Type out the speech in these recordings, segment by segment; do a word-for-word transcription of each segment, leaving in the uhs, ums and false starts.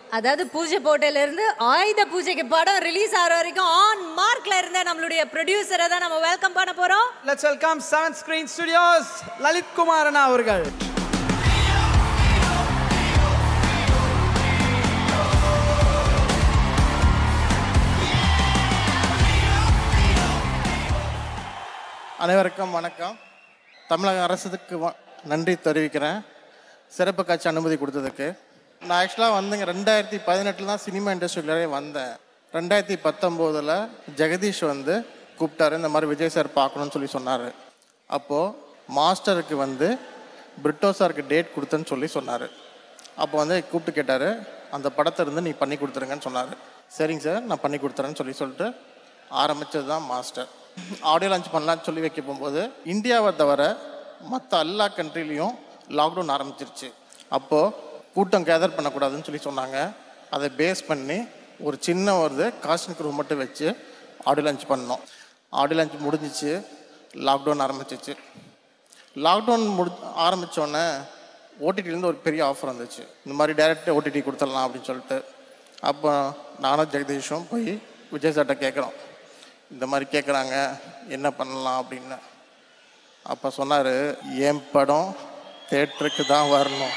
அதாவது பூஜை போட்டல இருந்து ஆயுத பூஜைக்கு படம் ரிலீஸ் ஆற வரைக்கும் ஆன் மார்க்ல இருந்த நம்மளுடைய ப்ரொடியூசரை தான் நம்ம வெல்கம் பண்ண போறோம். Let's welcome seven screen studios Lalit Kumar அண்ணா அவர்கள். அனைவருக்கும் வணக்கம். தமிழக அரசுக்கு நன்றி தெரிவிக்கிறேன் சிறப்பு காட்சி அனுமதி கொடுத்ததுக்கு. நான் ஆக்சுவலாக வந்துங்க ரெண்டாயிரத்தி பதினெட்டில் தான் சினிமா இண்டஸ்ட்ரியிலே வந்தேன். ரெண்டாயிரத்தி பத்தொம்போதில் ஜெகதீஷ் வந்து கூப்பிட்டாரு, இந்த மாதிரி விஜய் சார் பார்க்கணுன்னு சொல்லி சொன்னார். அப்போது மாஸ்டருக்கு வந்து பிரிட்டோ சாருக்கு டேட் கொடுத்தேன்னு சொல்லி சொன்னார். அப்போ வந்து கூப்பிட்டு கேட்டார், அந்த படத்தை இருந்து நீ பண்ணி கொடுத்துருங்கன்னு சொன்னார். சரிங்க சார் நான் பண்ணி கொடுத்துறேன்னு சொல்லி சொல்லிட்டு ஆரம்பித்தது தான் மாஸ்டர். ஆடியோ லான்ச் பண்ணலான்னு சொல்லி வைக்க போகும்போது இந்தியாவை தவிர மற்ற எல்லா கண்ட்ரிலையும் லாக்டவுன் ஆரம்பிச்சிருச்சு. அப்போது கூட்டம் கேதர் பண்ணக்கூடாதுன்னு சொல்லி சொன்னாங்க. அதை பேஸ் பண்ணி ஒரு சின்ன ஒரு காஸ்டிங் க்ரூ மட்டும் வச்சு ஆடியோ லான்ச் பண்ணோம். ஆடியோ லான்ச் முடிஞ்சிச்சு, லாக்டவுன் ஆரம்பிச்சிச்சு. லாக்டவுன் முடி ஆரம்பித்தோடனே ஓடிடிலேருந்து ஒரு பெரிய ஆஃபர் வந்துச்சு, இந்த மாதிரி டைரெக்டாக ஓடிடி கொடுத்துடலாம் அப்படின்னு சொல்லிட்டு. அப்போ நானும் ஜெகதீஷும் போய் விஜய் சார்கிட்ட கேட்குறோம், இந்த மாதிரி கேட்குறாங்க என்ன பண்ணலாம் அப்படின்னு. அப்போ சொன்னார், என் படம் தேட்டருக்கு தான் வரணும்,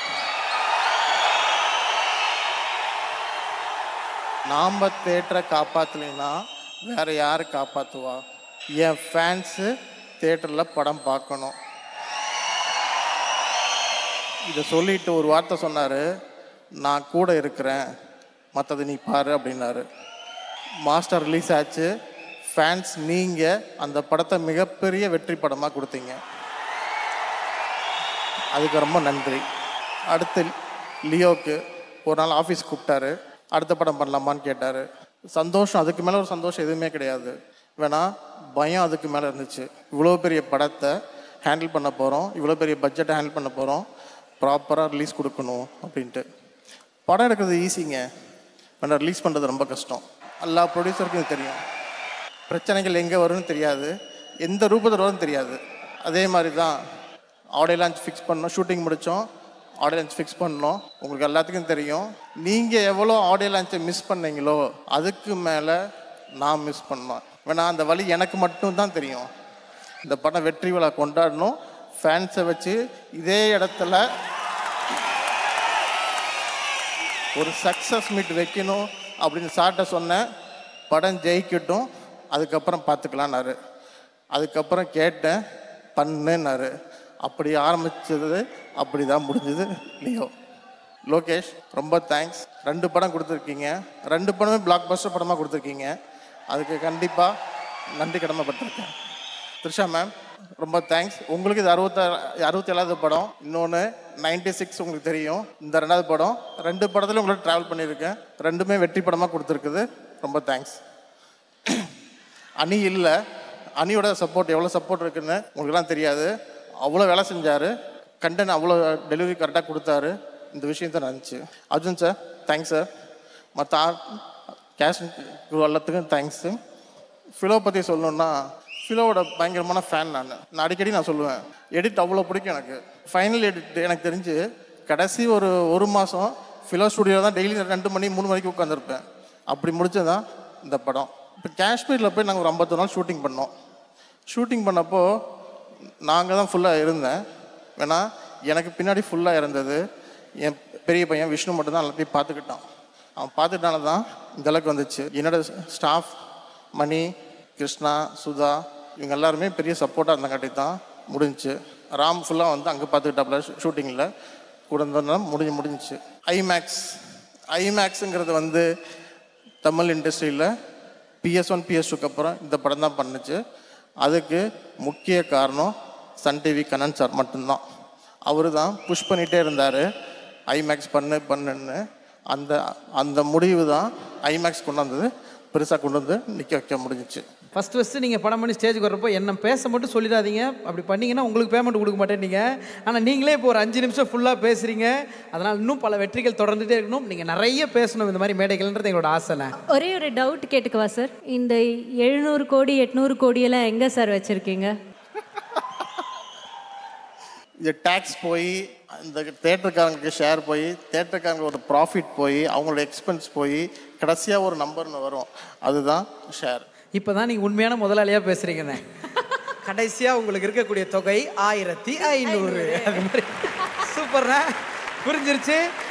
நாம் தேட்டரை காப்பாற்றலைன்னா வேறு யார் காப்பாற்றுவா, என் ஃபேன்ஸு தேட்டரில் படம் பார்க்கணும். இதை சொல்லிட்டு ஒரு வார்த்தை சொன்னார், நான் கூட இருக்கிறேன் மற்றது நீ பாரு அப்படின்னாரு. மாஸ்டர் ரிலீஸ் ஆச்சு. ஃபேன்ஸ் நீங்கள் அந்த படத்தை மிகப்பெரிய வெற்றி படமாக கொடுத்தீங்க, அதுக்கு ரொம்ப நன்றி. அடுத்து லியோக்கு ஒரு நாள் ஆஃபீஸ் கூப்பிட்டாரு, அடுத்த படம் பண்ணலாமான்னு கேட்டார். சந்தோஷம், அதுக்கு மேலே ஒரு சந்தோஷம் எதுவுமே கிடையாது. வேணா பயம் அதுக்கு மேலே இருந்துச்சு. இவ்வளோ பெரிய படத்தை ஹேண்டில் பண்ண போகிறோம், இவ்வளோ பெரிய பட்ஜெட்டை ஹேண்டில் பண்ண போகிறோம், ப்ராப்பராக ரிலீஸ் கொடுக்கணும் அப்படின்ட்டு. படம் எடுக்கிறது ஈஸிங்க, வேணா ரிலீஸ் பண்ணுறது ரொம்ப கஷ்டம். எல்லா ப்ரொடியூசருக்கும் இது தெரியும். பிரச்சனைகள் எங்கே வரும்னு தெரியாது, எந்த ரூபத்தில் வரும்னு தெரியாது. அதே மாதிரி தான் ஆடியோ லான்ச் ஃபிக்ஸ் பண்ணோம், ஷூட்டிங் முடித்தோம், ஆடியோ லான்ச் ஃபிக்ஸ் பண்ணோம். உங்களுக்கு எல்லாத்துக்கும் தெரியும், நீங்கள் எவ்வளோ ஆடியோ லான்ச்சை மிஸ் பண்ணீங்களோ அதுக்கு மேலே நான் மிஸ் பண்ணோம். வேணா அந்த வழி எனக்கு மட்டும்தான் தெரியும். இந்த படம் வெற்றி விழா கொண்டாடணும், ஃபேன்ஸை வச்சு இதே இடத்துல ஒரு சக்ஸஸ் மீட் வைக்கணும் அப்படின்னு சார்ட்ட சொன்னேன். படம் ஜெயிக்கட்டும், அதுக்கப்புறம் பார்த்துக்கலான்னாரு. அதுக்கப்புறம் கேட்டேன், பண்ணுன்னாரு. அப்படி ஆரம்பித்தது, அப்படி தான் முடிஞ்சது லியோ. லோகேஷ் ரொம்ப தேங்க்ஸ். ரெண்டு படம் கொடுத்துருக்கீங்க, ரெண்டு படமே பிளாக் பஸ்டர் படமாக கொடுத்துருக்கீங்க, அதுக்கு கண்டிப்பாக நன்றி கடமைப்பட்டிருக்கேன். த்ரிஷா மேம் ரொம்ப தேங்க்ஸ். உங்களுக்கு இது அறுபத்த அறுபத்தி ஏழாவது படம், இன்னொன்று நைன்டி சிக்ஸ் உங்களுக்கு தெரியும், இந்த ரெண்டாவது படம். ரெண்டு படத்துலையும் உங்களோட ட்ராவல் பண்ணியிருக்கேன், ரெண்டுமே வெற்றி படமாக கொடுத்துருக்குது, ரொம்ப தேங்க்ஸ். அணி இல்லை, அணியோட சப்போர்ட் எவ்வளோ சப்போர்ட் இருக்குன்னு உங்களுக்குலாம் தெரியாது. அவ்வளோ வேலை செஞ்சார், கண்டென்ட் அவ்வளோ டெலிவரி கரெக்டாக கொடுத்தாரு. இந்த விஷயம் தான் நினச்சி. Arjun sir thanks sir. மற்ற கேஷ் எல்லாத்துக்கும் தேங்க்ஸு. ஃபிலோ பற்றி சொல்லணுன்னா, ஃபிலோவோட பயங்கரமான ஃபேன் நான். நான் அடிக்கடி நான் சொல்லுவேன், எடிட் அவ்வளோ பிடிக்கும் எனக்கு. ஃபைனல் எடிட் எனக்கு தெரிஞ்சு கடைசி ஒரு ஒரு மாதம் ஃபிலோ ஸ்டுடியோவில் தான் டெய்லி ரெண்டு மணி மூணு மணிக்கு உட்காந்துருப்பேன். அப்படி முடிச்சது தான் இந்த படம். இப்போ காஷ்மீரில் போய் நாங்கள் ஒரு ஐம்பத்தொரு நாள் ஷூட்டிங் பண்ணோம். ஷூட்டிங் பண்ணப்போ நாங்கள் தான் ஃபுல்லாக இருந்தேன். வேணா எனக்கு பின்னாடி ஃபுல்லாக இருந்தது என் பெரிய பையன் விஷ்ணு மட்டும்தான் எல்லாத்தையும் பார்த்துக்கிட்டான். அவன் பார்த்துட்டால தான் இந்தளவுக்கு வந்துச்சு. என்னோடய ஸ்டாஃப் மணி, கிருஷ்ணா, சுதா இவங்க எல்லாருமே பெரிய சப்போர்ட்டாக இருந்தங்காட்டி தான் முடிஞ்சிச்சு. ராம் ஃபுல்லாக வந்து அங்கே பார்த்துக்கிட்டாப்புல ஷூட்டிங்கில் கூட இருந்ததுனால முடிஞ்சு முடிஞ்சிச்சு. ஐமேக்ஸ் ஐமேக்ஸுங்கிறது வந்து தமிழ் இண்டஸ்ட்ரியில் பிஎஸ் ஒன் பிஎஸ் டூக்கு அப்புறம் இந்த படம் தான் பண்ணுச்சு. அதுக்கு முக்கிய காரணம் சன் டிவி கண்ணன் சார் மட்டும்தான். அவர் தான் புஷ் பண்ணிகிட்டே இருந்தார், ஐமேக்ஸ் பண்ணு பண்ணுன்னு. அந்த அந்த முடிவு தான் ஐமேக்ஸ் கொண்டு வந்தது, பெருசாக கொண்டு வந்து நிற்க வைக்க முடிஞ்சிச்சு. ஃபஸ்ட்டு ஃபஸ்ட்டு நீங்கள் படம் பண்ணி ஸ்டேஜுக்கு வரப்போ என்ன பேச மட்டும் சொல்லிடாதீங்க, அப்படி பண்ணிங்கன்னா உங்களுக்கு பேமெண்ட் கொடுக்க மாட்டேன் நீங்கள். ஆனால் நீங்களே இப்போ ஒரு அஞ்சு நிமிஷம் ஃபுல்லாக பேசுகிறீங்க, அதனால் இன்னும் பல வெற்றிகள் தொடர்ந்துகிட்டே இருக்கணும், நீங்கள் நிறைய பேசணும் இந்த மாதிரி மேடைகள்ன்றது எங்களோட ஆசை. ஒரே ஒரு டவுட் கேட்டுக்குவா சார், இந்த எழுநூறு கோடி எட்நூறு கோடியெல்லாம் எங்கே சார் வச்சுருக்கீங்க? இது டேக்ஸ் போய் இந்த தேட்டருக்காரங்களுக்கு ஷேர் போய் தேட்டருக்காரங்க ஒரு ப்ராஃபிட் போய் அவங்களோட எக்ஸ்பென்ஸ் போய் கடைசியாக ஒரு நம்பர்னு வரும், அதுதான் ஷேர். இப்போ தான் நீங்கள் உண்மையான முதலாளியாக பேசுகிறீங்கண்ணே. கடைசியாக உங்களுக்கு இருக்கக்கூடிய தொகை ஆயிரத்தி ஐநூறு. அது மாதிரி சூப்பர்ண்ணா, புரிஞ்சிருச்சு.